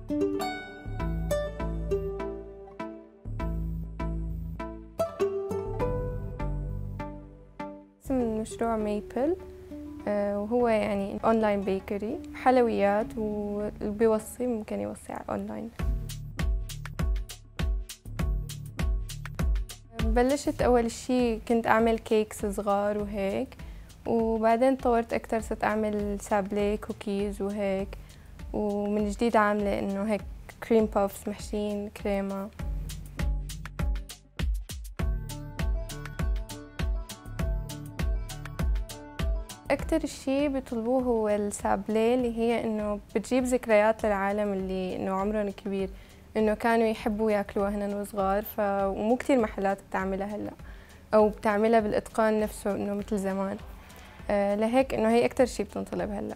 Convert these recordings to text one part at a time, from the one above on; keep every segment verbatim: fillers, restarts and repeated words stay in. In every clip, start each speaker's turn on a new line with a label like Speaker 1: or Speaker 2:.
Speaker 1: اسم المشروع ميبل، وهو يعني اونلاين بيكري حلويات، واللي بيوصي ممكن يوصي على اونلاين. بلشت اول شي كنت اعمل كيكس صغار وهيك، وبعدين طورت اكتر، صرت اعمل سابلي كوكيز وهيك، ومن جديد عامله انه هيك كريم بافس محشين كريمه. أكتر شي بيطلبوه هو السابلي، اللي هي إنه بتجيب ذكريات للعالم اللي إنه عمرهم كبير، إنه كانوا يحبوا ياكلوها هن وصغار، ف ومو كتير محلات بتعملها هلا، أو بتعملها بالإتقان نفسه إنه مثل زمان. آه لهيك إنه هي أكتر شي بتنطلب هلا.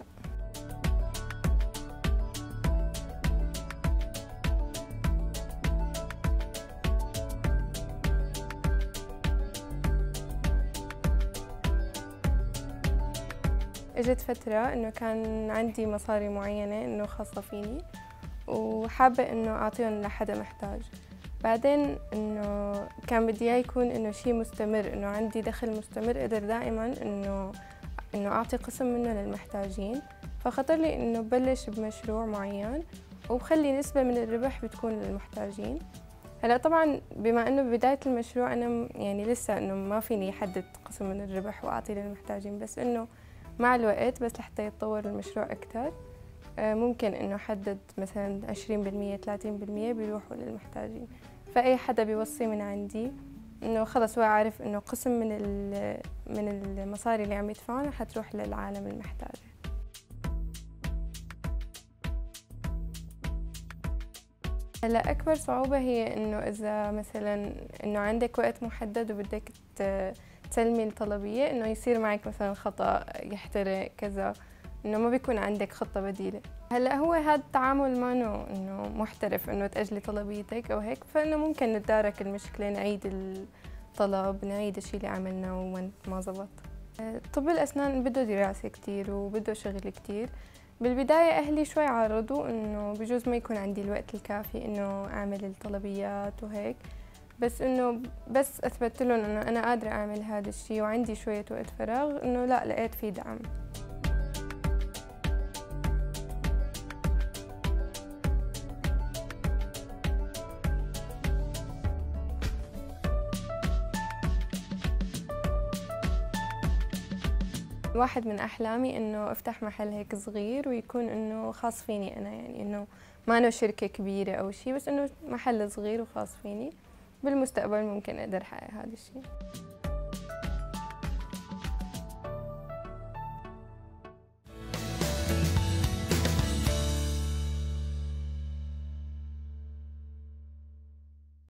Speaker 1: اجت فترة انه كان عندي مصاري معينة انه خاصة فيني، وحابة انه اعطيهم لحدا محتاج. بعدين انه كان بدي اياه يكون انه شيء مستمر، انه عندي دخل مستمر اقدر دائما انه انه اعطي قسم منه للمحتاجين. فخطر لي انه بلش بمشروع معين وبخلي نسبة من الربح بتكون للمحتاجين. هلا طبعا بما انه ببداية المشروع انا يعني لسه انه ما فيني احدد قسم من الربح واعطيه للمحتاجين، بس انه مع الوقت بس لحتى يتطور المشروع أكتر ممكن إنه أحدد مثلاً عشرين بالمية ثلاثين بالمية بيروحوا للمحتاجين. فأي حدا بيوصي من عندي إنه خلص هو عارف إنه قسم من من المصاري اللي عم يدفعون حتروح للعالم المحتاجة. هلا أكبر صعوبة هي إنه إذا مثلاً إنه عندك وقت محدد وبدك تسلمي الطلبية، إنه يصير معك مثلاً خطأ يحترق كذا، إنه ما بيكون عندك خطة بديلة. هلا هو هذا التعامل ما إنه إنه محترف إنه تأجلي طلبيتك أو هيك، فإنه ممكن نتدارك المشكلة، نعيد الطلب، نعيد الشيء اللي عملناه وين ما زبط. طب الأسنان بده دراسة كتير وبده شغل كتير. بالبداية أهلي شوي عارضوا إنه بجوز ما يكون عندي الوقت الكافي إنه أعمل الطلبيات وهيك، بس إنه بس أثبت لهم إنه أنا قادرة أعمل هذا الشيء وعندي شوية وقت فراغ، إنه لا لقيت فيه دعم. واحد من أحلامي إنه أفتح محل هيك صغير ويكون إنه خاص فيني أنا، يعني إنه ما إنه شركة كبيرة أو شيء، بس إنه محل صغير وخاص فيني. بالمستقبل ممكن أقدر أحقق هذا الشيء.